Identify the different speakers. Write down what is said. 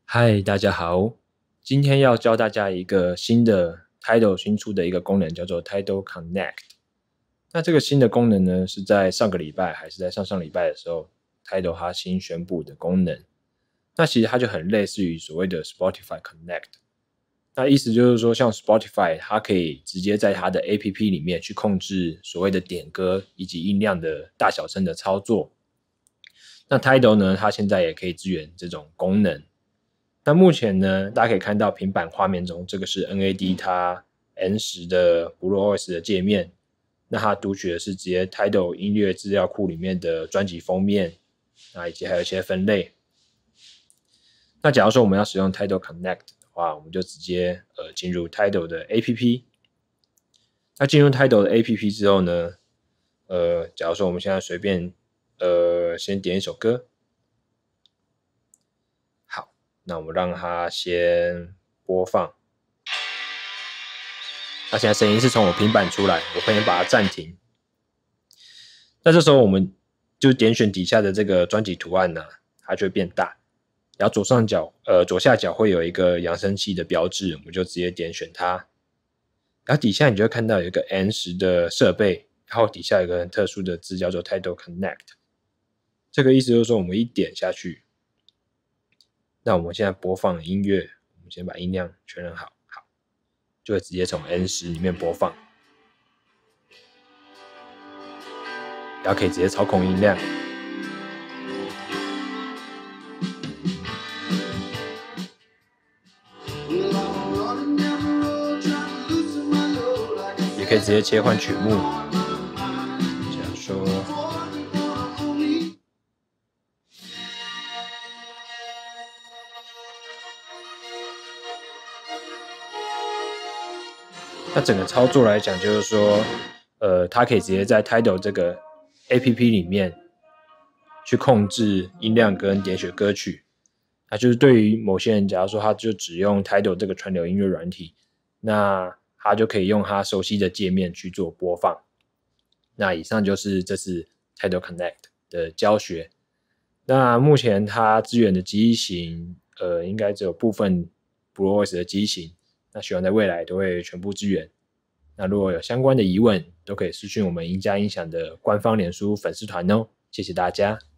Speaker 1: 嗨，大家好，今天要教大家一个新的 Tidal 新出的一个功能，叫做 Tidal Connect。那这个新的功能呢，是在上个礼拜还是在上上礼拜的时候，Tidal 它新宣布的功能。那其实它就很类似于所谓的 Spotify Connect。那意思就是说，像 Spotify 它可以直接在它的 APP 里面去控制所谓的点歌以及音量的大小声的操作。那 Tidal 呢，它现在也可以支援这种功能。那目前呢，大家可以看到平板画面中，这个是 NAD 它 N10 的 BlueOS 的界面。那它读取的是直接 Tidal 音乐资料库里面的专辑封面，那以及还有一些分类。那假如说我们要使用 Tidal Connect 的话，我们就直接进入 Tidal 的 APP。那进入 Tidal 的 APP 之后呢，假如说我们现在随便先点一首歌。那我们让它先播放。那现在声音是从我平板出来，我可以把它暂停。那这时候我们就点选底下的这个专辑图案呢，它就会变大。然后左下角会有一个扬声器的标志，我们就直接点选它。然后底下你就会看到有一个 N10 的设备，然后底下有一个很特殊的字叫做 Tidal Connect。这个意思就是说，我们一点下去。那我们现在播放的音乐，我们先把音量确认好，就会直接从 N10 里面播放，然后可以直接操控音量，也可以直接切换曲目，这样说。那整个操作来讲，就是说，它可以直接在 Tidal 这个 APP 里面去控制音量跟点选歌曲。那就是对于某些人，假如说他就只用 Tidal 这个串流音乐软体，那他就可以用他熟悉的界面去做播放。那以上就是这次 Tidal Connect 的教学。那目前它支援的机型，应该只有部分 BlueOS 的机型。那希望在未来都会全部支援。那如果有相关的疑问，都可以私讯我们赢家音响的官方脸书粉丝团哦。谢谢大家。